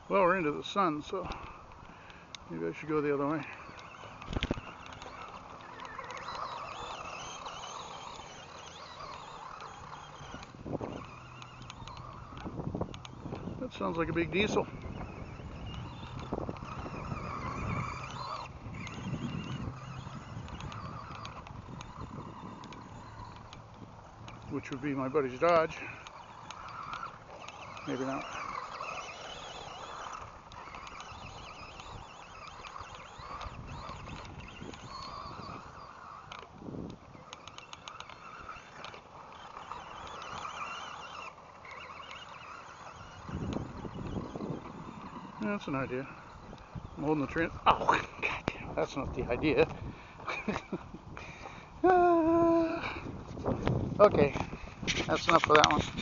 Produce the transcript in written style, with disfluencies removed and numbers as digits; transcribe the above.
Well, we're into the sun, so maybe I should go the other way. That sounds like a big diesel. Which would be my buddy's Dodge. Maybe not. That's an idea. I'm holding the train. Oh, goddamn, that's not the idea. Okay, that's enough for that one.